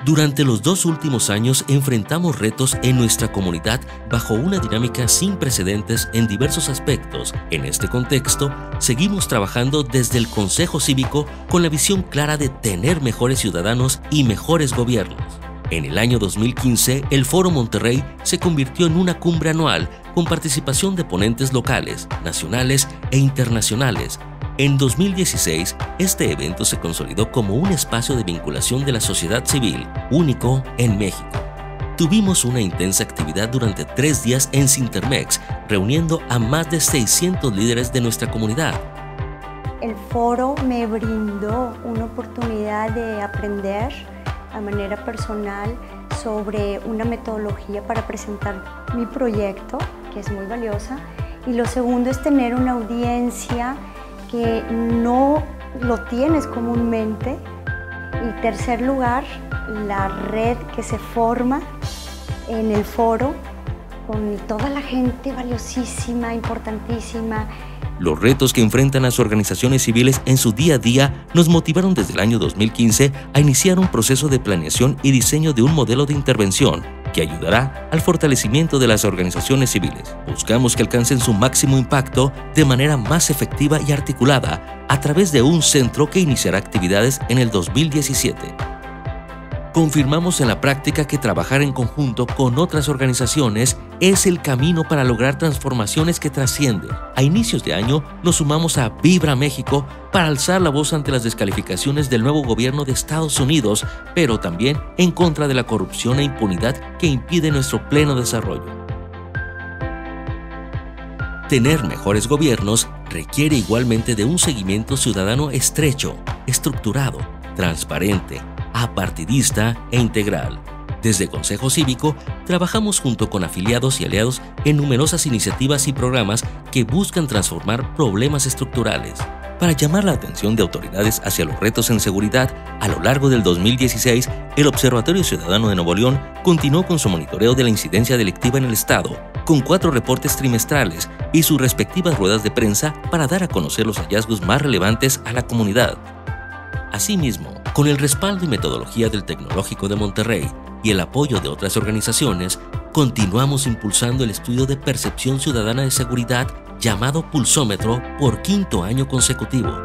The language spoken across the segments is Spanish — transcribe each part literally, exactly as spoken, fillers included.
Durante los dos últimos años enfrentamos retos en nuestra comunidad bajo una dinámica sin precedentes en diversos aspectos. En este contexto, seguimos trabajando desde el Consejo Cívico con la visión clara de tener mejores ciudadanos y mejores gobiernos. En el año dos mil quince, el Foro Monterrey se convirtió en una cumbre anual con participación de ponentes locales, nacionales e internacionales. En dos mil dieciséis, este evento se consolidó como un espacio de vinculación de la sociedad civil, único en México. Tuvimos una intensa actividad durante tres días en Cintermex, reuniendo a más de seiscientos líderes de nuestra comunidad. El foro me brindó una oportunidad de aprender a manera personal sobre una metodología para presentar mi proyecto, que es muy valiosa. Y lo segundo es tener una audiencia que no lo tienes comúnmente. Y tercer lugar, la red que se forma en el foro con toda la gente valiosísima, importantísima. Los retos que enfrentan las organizaciones civiles en su día a día nos motivaron desde el año dos mil quince a iniciar un proceso de planeación y diseño de un modelo de intervención que ayudará al fortalecimiento de las organizaciones civiles. Buscamos que alcancen su máximo impacto de manera más efectiva y articulada a través de un centro que iniciará actividades en el dos mil diecisiete. Confirmamos en la práctica que trabajar en conjunto con otras organizaciones es el camino para lograr transformaciones que trascienden. A inicios de año nos sumamos a Vibra México para alzar la voz ante las descalificaciones del nuevo gobierno de Estados Unidos, pero también en contra de la corrupción e impunidad que impide nuestro pleno desarrollo. Tener mejores gobiernos requiere igualmente de un seguimiento ciudadano estrecho, estructurado, transparente, apartidista e integral. Desde Consejo Cívico, trabajamos junto con afiliados y aliados en numerosas iniciativas y programas que buscan transformar problemas estructurales. Para llamar la atención de autoridades hacia los retos en seguridad, a lo largo del dos mil dieciséis, el Observatorio Ciudadano de Nuevo León continuó con su monitoreo de la incidencia delictiva en el Estado, con cuatro reportes trimestrales y sus respectivas ruedas de prensa para dar a conocer los hallazgos más relevantes a la comunidad. Asimismo, con el respaldo y metodología del Tecnológico de Monterrey y el apoyo de otras organizaciones, continuamos impulsando el estudio de percepción ciudadana de seguridad llamado Pulsómetro por quinto año consecutivo.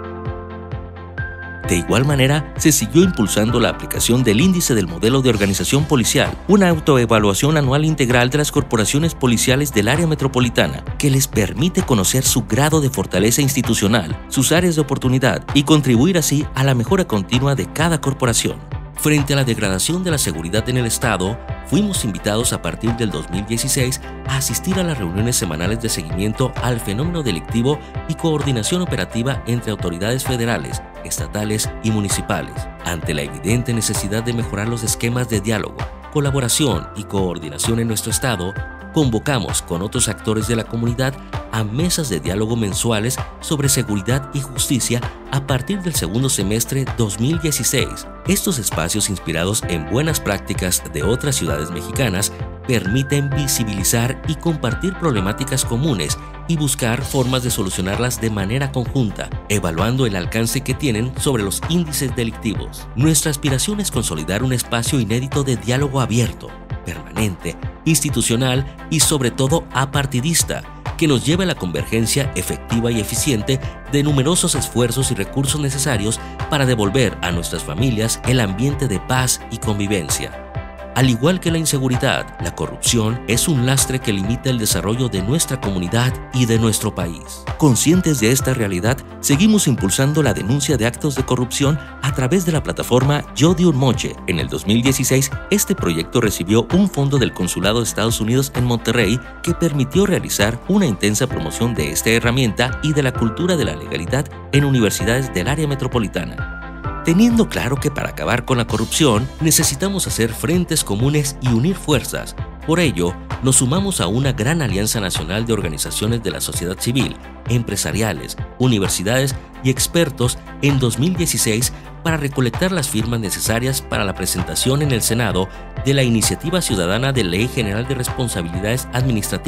De igual manera, se siguió impulsando la aplicación del Índice del Modelo de Organización Policial, una autoevaluación anual integral de las corporaciones policiales del área metropolitana, que les permite conocer su grado de fortaleza institucional, sus áreas de oportunidad y contribuir así a la mejora continua de cada corporación. Frente a la degradación de la seguridad en el Estado, fuimos invitados a partir del dos mil dieciséis a asistir a las reuniones semanales de seguimiento al fenómeno delictivo y coordinación operativa entre autoridades federales, estatales y municipales. Ante la evidente necesidad de mejorar los esquemas de diálogo, colaboración y coordinación en nuestro Estado, convocamos con otros actores de la comunidad a mesas de diálogo mensuales sobre seguridad y justicia a partir del segundo semestre dos mil dieciséis. Estos espacios, inspirados en buenas prácticas de otras ciudades mexicanas, permiten visibilizar y compartir problemáticas comunes y buscar formas de solucionarlas de manera conjunta, evaluando el alcance que tienen sobre los índices delictivos. Nuestra aspiración es consolidar un espacio inédito de diálogo abierto, permanente, institucional y sobre todo apartidista, que nos lleve a la convergencia efectiva y eficiente de numerosos esfuerzos y recursos necesarios para devolver a nuestras familias el ambiente de paz y convivencia. Al igual que la inseguridad, la corrupción es un lastre que limita el desarrollo de nuestra comunidad y de nuestro país. Conscientes de esta realidad, seguimos impulsando la denuncia de actos de corrupción a través de la plataforma Yo di un moche. En el dos mil dieciséis, este proyecto recibió un fondo del Consulado de Estados Unidos en Monterrey que permitió realizar una intensa promoción de esta herramienta y de la cultura de la legalidad en universidades del área metropolitana. Teniendo claro que para acabar con la corrupción necesitamos hacer frentes comunes y unir fuerzas. Por ello, nos sumamos a una gran alianza nacional de organizaciones de la sociedad civil, empresariales, universidades y expertos en dos mil dieciséis para recolectar las firmas necesarias para la presentación en el Senado de la Iniciativa Ciudadana de Ley General de Responsabilidades Administrativas,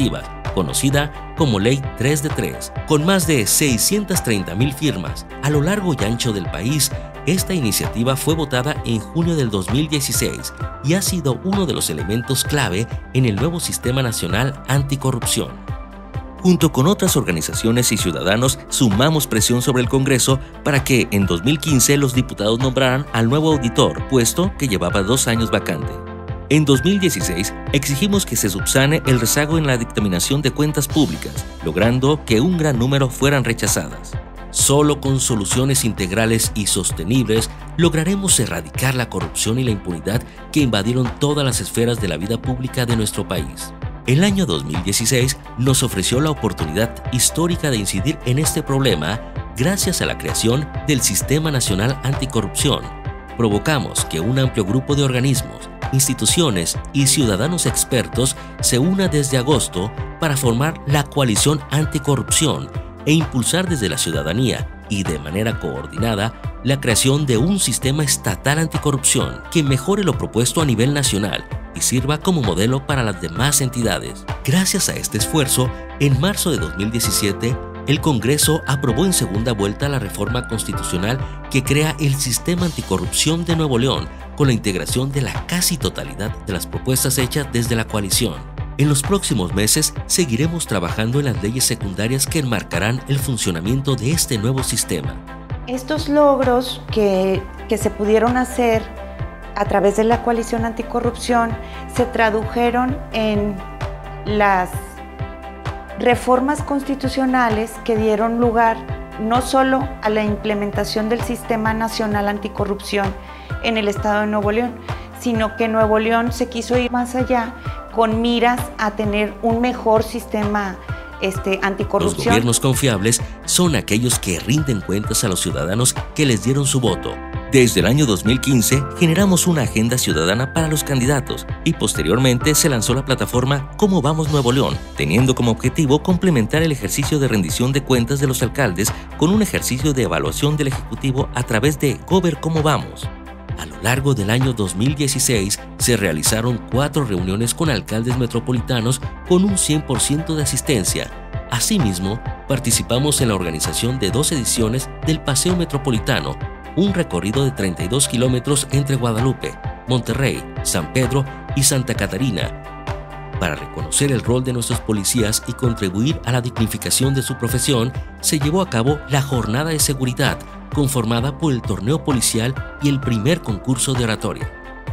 conocida como Ley tres de tres. Con más de seiscientas treinta mil firmas a lo largo y ancho del país, esta iniciativa fue votada en junio del dos mil dieciséis y ha sido uno de los elementos clave en el nuevo Sistema Nacional Anticorrupción. Junto con otras organizaciones y ciudadanos, sumamos presión sobre el Congreso para que en dos mil quince los diputados nombraran al nuevo auditor, puesto que llevaba dos años vacante. En dos mil dieciséis, exigimos que se subsane el rezago en la dictaminación de cuentas públicas, logrando que un gran número fueran rechazadas. Solo con soluciones integrales y sostenibles lograremos erradicar la corrupción y la impunidad que invadieron todas las esferas de la vida pública de nuestro país. El año dos mil dieciséis nos ofreció la oportunidad histórica de incidir en este problema gracias a la creación del Sistema Nacional Anticorrupción. Provocamos que un amplio grupo de organismos, instituciones y ciudadanos expertos se una desde agosto para formar la Coalición Anticorrupción e impulsar desde la ciudadanía y de manera coordinada la creación de un sistema estatal anticorrupción que mejore lo propuesto a nivel nacional y sirva como modelo para las demás entidades. Gracias a este esfuerzo, en marzo de dos mil diecisiete, el Congreso aprobó en segunda vuelta la reforma constitucional que crea el Sistema Anticorrupción de Nuevo León con la integración de la casi totalidad de las propuestas hechas desde la coalición. En los próximos meses seguiremos trabajando en las leyes secundarias que enmarcarán el funcionamiento de este nuevo sistema. Estos logros que, que se pudieron hacer a través de la Coalición Anticorrupción se tradujeron en las reformas constitucionales que dieron lugar no solo a la implementación del Sistema Nacional Anticorrupción en el Estado de Nuevo León, sino que Nuevo León se quiso ir más allá con miras a tener un mejor sistema este, anticorrupción. Los gobiernos confiables son aquellos que rinden cuentas a los ciudadanos que les dieron su voto. Desde el año dos mil quince generamos una agenda ciudadana para los candidatos y posteriormente se lanzó la plataforma Cómo Vamos Nuevo León, teniendo como objetivo complementar el ejercicio de rendición de cuentas de los alcaldes con un ejercicio de evaluación del Ejecutivo a través de Gober Cómo Vamos. A lo largo del año dos mil dieciséis se realizaron cuatro reuniones con alcaldes metropolitanos con un cien por ciento de asistencia. Asimismo, participamos en la organización de dos ediciones del Paseo Metropolitano, un recorrido de treinta y dos kilómetros entre Guadalupe, Monterrey, San Pedro y Santa Catarina, para reconocer el rol de nuestros policías y contribuir a la dignificación de su profesión. Se llevó a cabo la Jornada de Seguridad, conformada por el torneo policial y el primer concurso de oratoria.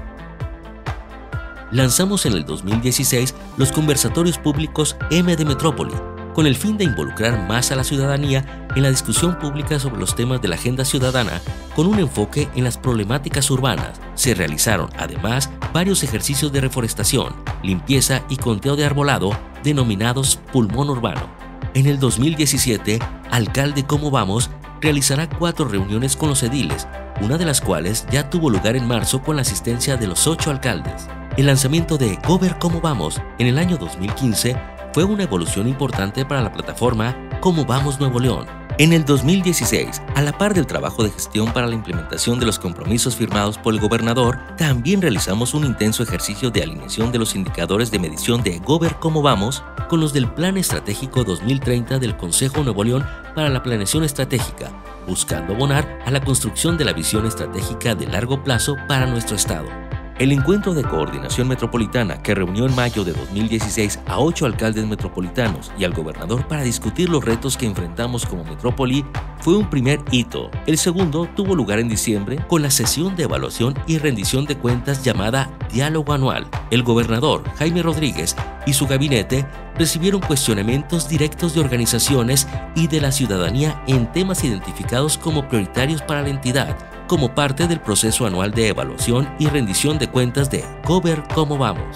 Lanzamos en el dos mil dieciséis los conversatorios públicos M de Metrópoli, con el fin de involucrar más a la ciudadanía en la discusión pública sobre los temas de la agenda ciudadana, con un enfoque en las problemáticas urbanas. Se realizaron, además, varios ejercicios de reforestación, limpieza y conteo de arbolado, denominados Pulmón Urbano. En el dos mil diecisiete, Alcalde Cómo Vamos realizará cuatro reuniones con los ediles, una de las cuales ya tuvo lugar en marzo con la asistencia de los ocho alcaldes. El lanzamiento de Gober Cómo Vamos en el año dos mil quince fue una evolución importante para la plataforma Cómo Vamos Nuevo León. En el dos mil dieciséis, a la par del trabajo de gestión para la implementación de los compromisos firmados por el gobernador, también realizamos un intenso ejercicio de alineación de los indicadores de medición de Gober Cómo Vamos con los del Plan Estratégico dos mil treinta del Consejo Nuevo León para la Planeación Estratégica, buscando abonar a la construcción de la visión estratégica de largo plazo para nuestro estado. El encuentro de coordinación metropolitana, que reunió en mayo de dos mil dieciséis a ocho alcaldes metropolitanos y al gobernador para discutir los retos que enfrentamos como metrópoli, fue un primer hito. El segundo tuvo lugar en diciembre con la sesión de evaluación y rendición de cuentas llamada Diálogo Anual. El gobernador Jaime Rodríguez y su gabinete recibieron cuestionamientos directos de organizaciones y de la ciudadanía en temas identificados como prioritarios para la entidad, como parte del proceso anual de evaluación y rendición de cuentas de Gober Cómo Vamos.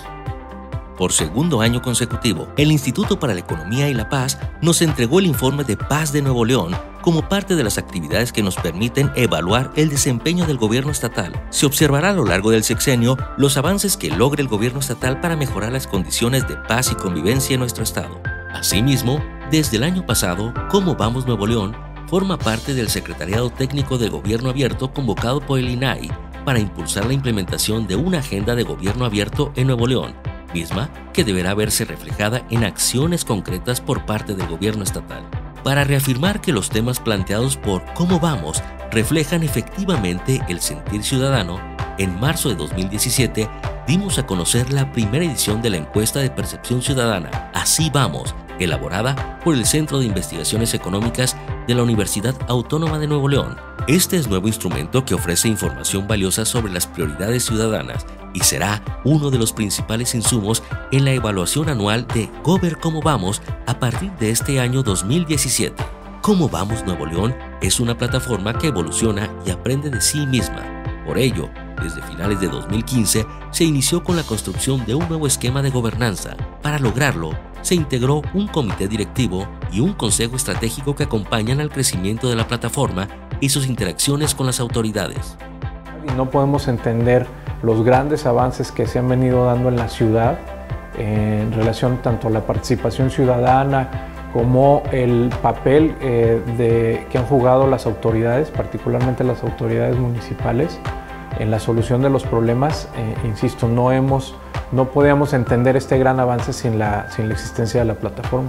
Por segundo año consecutivo, el Instituto para la Economía y la Paz nos entregó el informe de Paz de Nuevo León como parte de las actividades que nos permiten evaluar el desempeño del gobierno estatal. Se observará a lo largo del sexenio los avances que logre el gobierno estatal para mejorar las condiciones de paz y convivencia en nuestro estado. Asimismo, desde el año pasado, Cómo Vamos Nuevo León forma parte del Secretariado Técnico de Gobierno Abierto convocado por el I N A I para impulsar la implementación de una agenda de gobierno abierto en Nuevo León, misma que deberá verse reflejada en acciones concretas por parte del gobierno estatal, para reafirmar que los temas planteados por Cómo Vamos reflejan efectivamente el sentir ciudadano. En marzo de dos mil diecisiete dimos a conocer la primera edición de la encuesta de percepción ciudadana Así Vamos, elaborada por el Centro de Investigaciones Económicas de la Universidad Autónoma de Nuevo León. Este es nuevo instrumento que ofrece información valiosa sobre las prioridades ciudadanas y será uno de los principales insumos en la evaluación anual de Gober Cómo Vamos a partir de este año dos mil diecisiete. Cómo Vamos Nuevo León es una plataforma que evoluciona y aprende de sí misma. Por ello, desde finales de dos mil quince se inició con la construcción de un nuevo esquema de gobernanza. Para lograrlo, se integró un comité directivo y un consejo estratégico que acompañan al crecimiento de la plataforma y sus interacciones con las autoridades. No podemos entender los grandes avances que se han venido dando en la ciudad en relación tanto a la participación ciudadana como el papel eh, de, que han jugado las autoridades, particularmente las autoridades municipales, en la solución de los problemas. Eh, insisto, no, hemos, no podíamos entender este gran avance sin la, sin la existencia de la plataforma.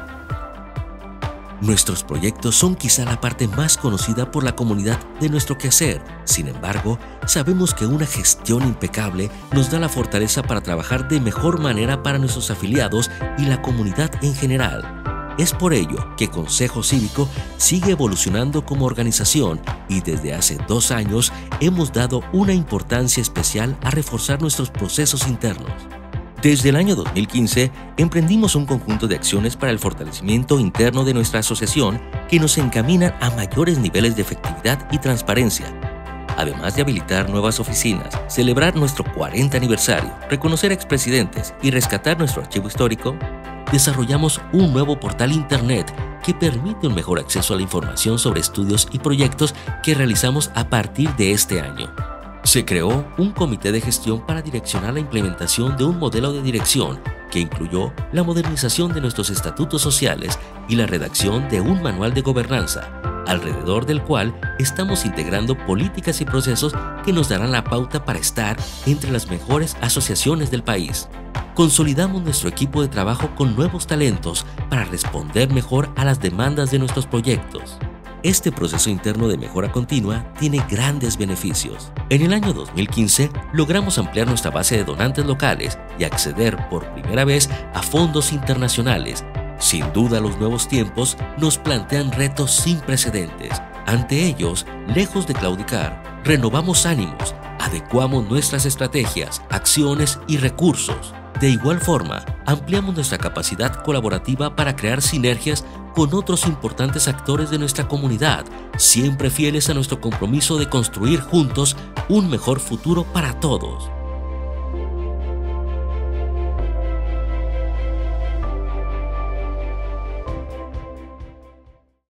Nuestros proyectos son quizá la parte más conocida por la comunidad de nuestro quehacer. Sin embargo, sabemos que una gestión impecable nos da la fortaleza para trabajar de mejor manera para nuestros afiliados y la comunidad en general. Es por ello que Consejo Cívico sigue evolucionando como organización y desde hace dos años hemos dado una importancia especial a reforzar nuestros procesos internos. Desde el año dos mil quince emprendimos un conjunto de acciones para el fortalecimiento interno de nuestra asociación que nos encaminan a mayores niveles de efectividad y transparencia. Además de habilitar nuevas oficinas, celebrar nuestro cuarenta aniversario, reconocer expresidentes y rescatar nuestro archivo histórico, desarrollamos un nuevo portal internet que permite un mejor acceso a la información sobre estudios y proyectos que realizamos a partir de este año. Se creó un comité de gestión para direccionar la implementación de un modelo de dirección que incluyó la modernización de nuestros estatutos sociales y la redacción de un manual de gobernanza, alrededor del cual estamos integrando políticas y procesos que nos darán la pauta para estar entre las mejores asociaciones del país. Consolidamos nuestro equipo de trabajo con nuevos talentos para responder mejor a las demandas de nuestros proyectos. Este proceso interno de mejora continua tiene grandes beneficios. En el año dos mil quince logramos ampliar nuestra base de donantes locales y acceder por primera vez a fondos internacionales. Sin duda, los nuevos tiempos nos plantean retos sin precedentes. Ante ellos, lejos de claudicar, renovamos ánimos, adecuamos nuestras estrategias, acciones y recursos. De igual forma, ampliamos nuestra capacidad colaborativa para crear sinergias con otros importantes actores de nuestra comunidad, siempre fieles a nuestro compromiso de construir juntos un mejor futuro para todos.